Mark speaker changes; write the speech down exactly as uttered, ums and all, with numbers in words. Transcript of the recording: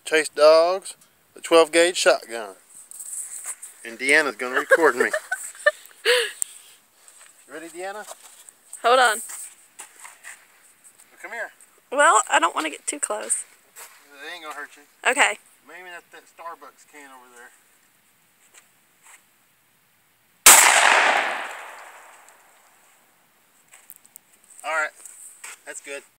Speaker 1: chase dogs, the twelve gauge shotgun. And Deanna's going to record me. You ready, Deanna?
Speaker 2: Hold on.
Speaker 1: Well, come here.
Speaker 2: Well, I don't want to get too close.
Speaker 1: It ain't going to hurt you.
Speaker 2: Okay.
Speaker 1: Maybe that's that Starbucks can over there. Alright, that's good.